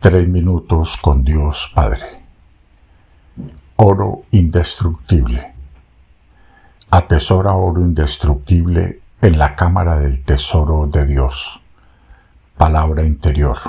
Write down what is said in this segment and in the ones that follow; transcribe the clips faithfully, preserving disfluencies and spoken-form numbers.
Tres minutos con Dios Padre. Oro indestructible. Atesora oro indestructible en la cámara del tesoro de Dios. Palabra interior.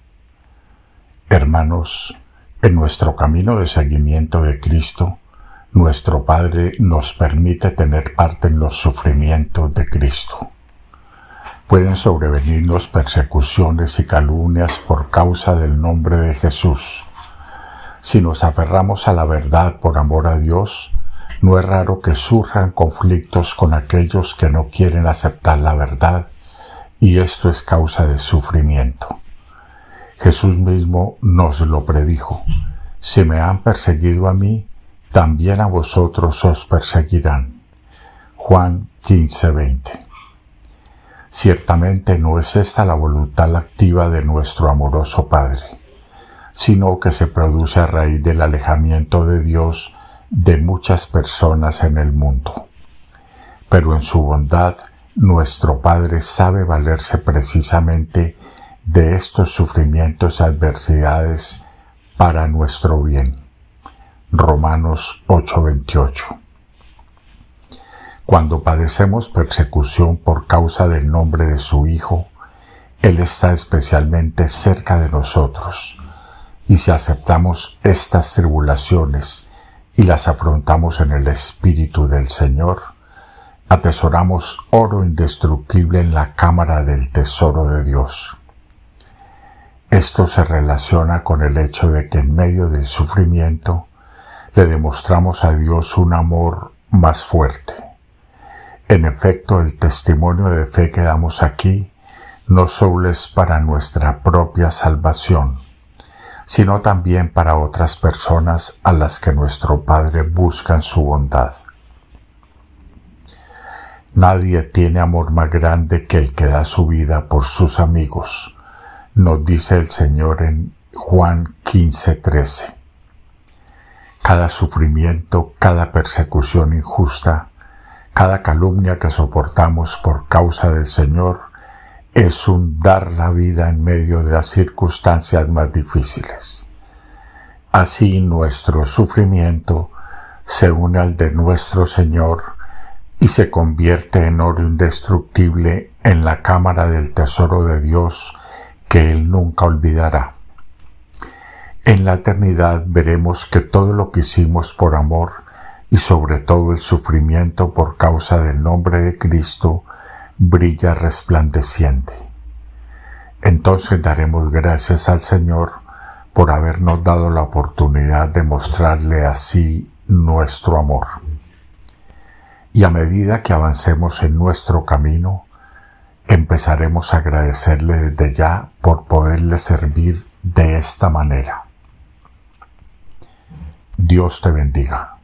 Hermanos, en nuestro camino de seguimiento de Cristo, nuestro Padre nos permite tener parte en los sufrimientos de Cristo. Pueden sobrevenirnos persecuciones y calumnias por causa del nombre de Jesús. Si nos aferramos a la verdad por amor a Dios, no es raro que surjan conflictos con aquellos que no quieren aceptar la verdad, y esto es causa de sufrimiento. Jesús mismo nos lo predijo: si me han perseguido a mí, también a vosotros os perseguirán. Juan quince veinte. Ciertamente no es esta la voluntad activa de nuestro amoroso Padre, sino que se produce a raíz del alejamiento de Dios de muchas personas en el mundo. Pero en su bondad, nuestro Padre sabe valerse precisamente de estos sufrimientos y adversidades para nuestro bien. Romanos ocho veintiocho. Cuando padecemos persecución por causa del nombre de su Hijo, Él está especialmente cerca de nosotros, y si aceptamos estas tribulaciones y las afrontamos en el Espíritu del Señor, atesoramos oro indestructible en la cámara del tesoro de Dios. Esto se relaciona con el hecho de que en medio del sufrimiento le demostramos a Dios un amor más fuerte. En efecto, el testimonio de fe que damos aquí no solo es para nuestra propia salvación, sino también para otras personas a las que nuestro Padre busca en su bondad. Nadie tiene amor más grande que el que da su vida por sus amigos, nos dice el Señor en Juan quince trece. Cada sufrimiento, cada persecución injusta, cada calumnia que soportamos por causa del Señor es un dar la vida en medio de las circunstancias más difíciles. Así nuestro sufrimiento se une al de nuestro Señor y se convierte en oro indestructible en la cámara del tesoro de Dios que Él nunca olvidará. En la eternidad veremos que todo lo que hicimos por amor y sobre todo el sufrimiento por causa del nombre de Cristo brilla resplandeciente. Entonces daremos gracias al Señor por habernos dado la oportunidad de mostrarle así nuestro amor. Y a medida que avancemos en nuestro camino, empezaremos a agradecerle desde ya por poderle servir de esta manera. Dios te bendiga.